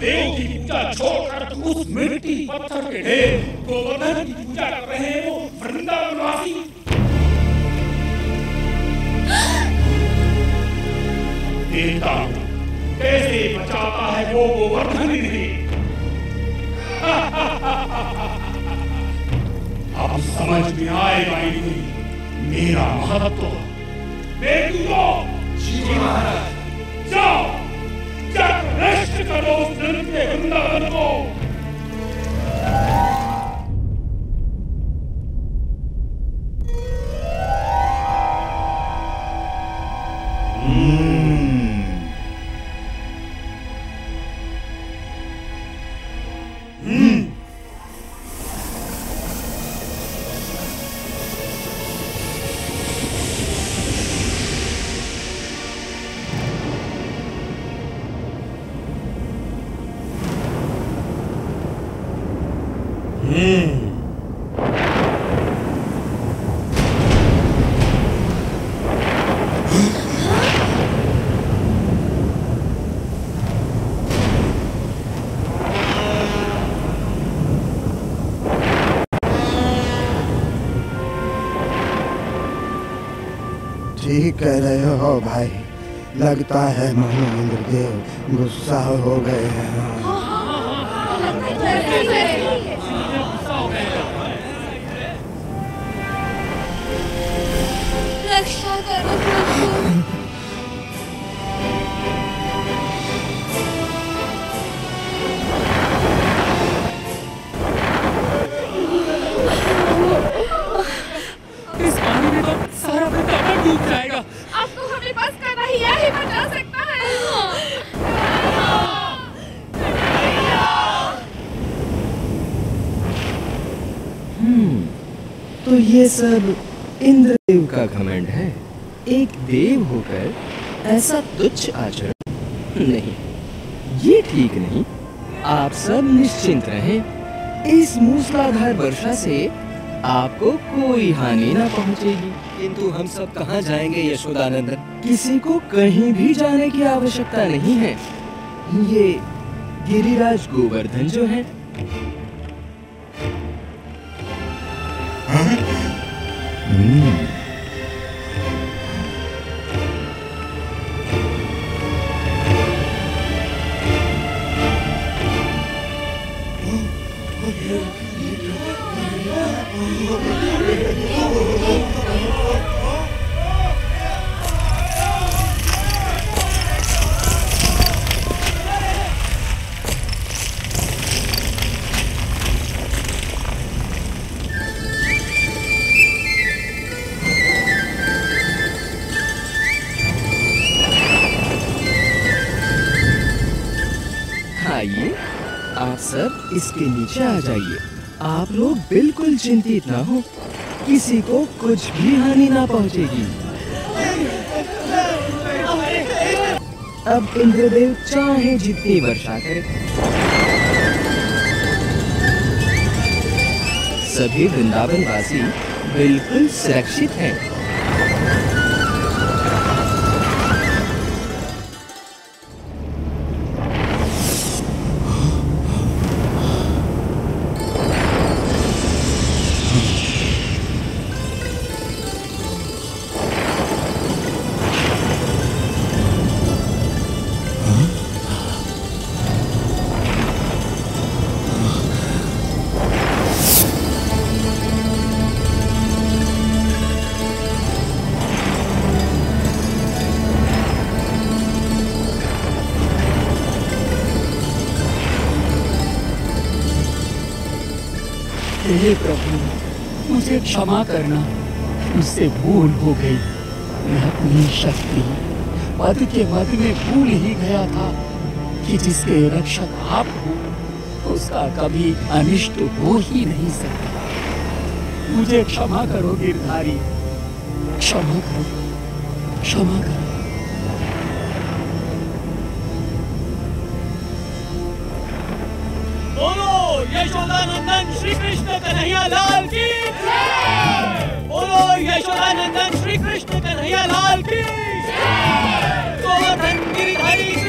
इंद्रदेव की पूजा छोड़कर उस मिट्टी पत्थर के ढेर गोवर्धन की पूजा कर रहे हैं वो वृंदावनवासी। देखता हूं कैसे बचाता है वो गोवर्धन इन्हें। अब समझ में आएगा इन्हें मेरा महत्व। बेटुओं, जी महाराज, जाओ जाकर नष्ट करो उस नंद के वृंदावन को। ठीक कह रहे हो भाई, लगता है इंद्रदेव गुस्सा हो गए हैं। रक्षा करो प्रभु। इस पानी में तो सारा वृंदावन डूब जाएगा। आपको हमें बस करना ही यही बचा सकता है। तो ये सब इंद्रदेव का घमंड है। एक देव होकर ऐसा तुच्छ आचरण नहीं, ये ठीक नहीं। आप सब निश्चिंत रहें, इस मूसलाधार वर्षा से आपको कोई हानि ना पहुंचेगी। किंतु हम सब कहाँ जाएंगे यशोदानंदन? किसी को कहीं भी जाने की आवश्यकता नहीं है। ये गिरिराज गोवर्धन जो है, आइए आप सब इसके नीचे आ जाइए। आप लोग बिल्कुल चिंतित ना हो, किसी को कुछ भी हानि ना पहुंचेगी। अब इंद्रदेव चाहे जितनी वर्षा करे, सभी वृंदावन वासी बिल्कुल सुरक्षित हैं। हे प्रभु, मुझे क्षमा करना, मुझसे भूल हो गई। मैं अपनी शक्ति पद के मद में भूल ही गया था कि जिसके रक्षक आप हो उसका कभी अनिष्ट हो ही नहीं सकता। मुझे क्षमा करो गिरधारी, क्षमा करो, क्षमा करो। यशोदानंदन श्री कृष्ण कन्हैया लाल की जय। बोलो यशोदानंदन श्री कृष्ण कन्हैया लाल की जय। गोवर्धन गिरिधारी